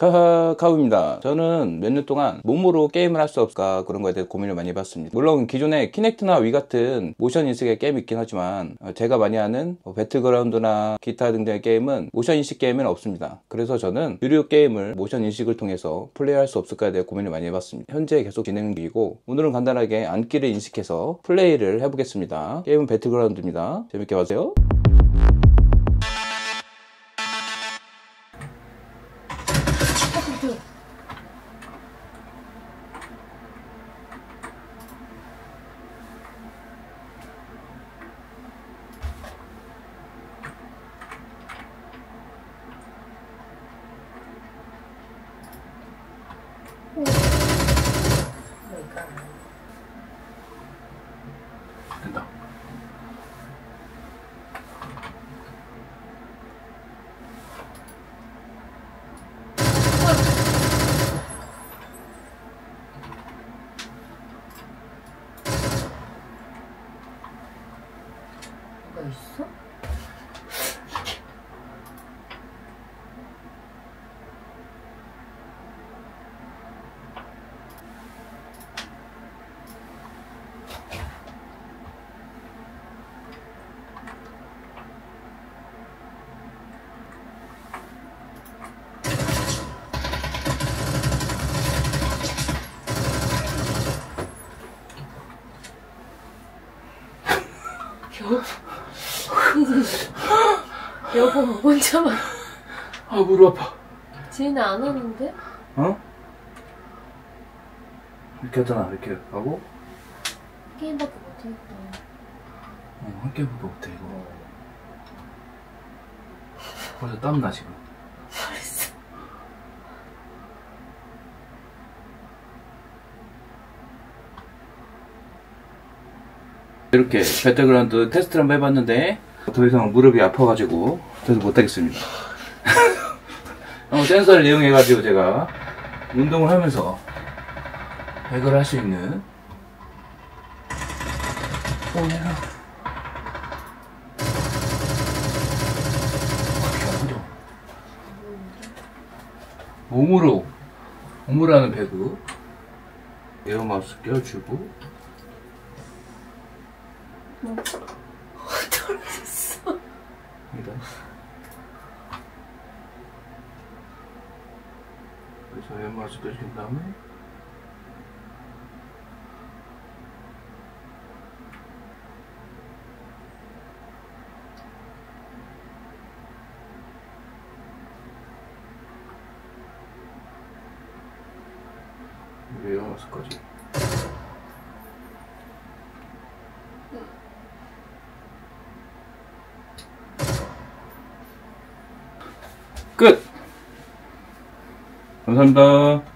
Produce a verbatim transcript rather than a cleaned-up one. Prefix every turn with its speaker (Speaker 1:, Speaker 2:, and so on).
Speaker 1: 카카오입니다. 저는 몇 년 동안 몸으로 게임을 할 수 없을까 그런 거에 대해 고민을 많이 해봤습니다. 물론 기존에 키넥트나 위 같은 모션 인식의 게임이 있긴 하지만 제가 많이 하는 배틀그라운드나 기타 등등의 게임은 모션 인식 게임은 없습니다. 그래서 저는 유료 게임을 모션 인식을 통해서 플레이할 수 없을까에 대해 고민을 많이 해봤습니다. 현재 계속 진행 중이고, 오늘은 간단하게 안기를 인식해서 플레이를 해보겠습니다. 게임은 배틀그라운드입니다. 재밌게 봐주세요.
Speaker 2: 된다.
Speaker 3: 뭐가 있어? 여보, 여보 혼자만.
Speaker 2: 아, 무릎 아파.
Speaker 3: 지인은 안 하는데?
Speaker 2: 어? 이렇게 하잖아. 이렇게 하고.
Speaker 3: 게임밖에 못하겠다.
Speaker 2: 어, 한 게임도 못해 이거. 벌써 땀나 지금.
Speaker 3: 잘했어.
Speaker 1: 이렇게 배틀그라운드 테스트를 한번 해봤는데 더 이상 무릎이 아파가지고 저도 못하겠습니다. 어, 센서를 이용해가지고 제가 운동을 하면서 해결할 수 있는 몸으로 몸으로 하는 배구 에어마우스 껴주고.
Speaker 3: 뭐? 떨어졌어.
Speaker 1: 여기다. 그래서 에어마우스 껴준 다음에 에어마우스까지. 끝! 감사합니다.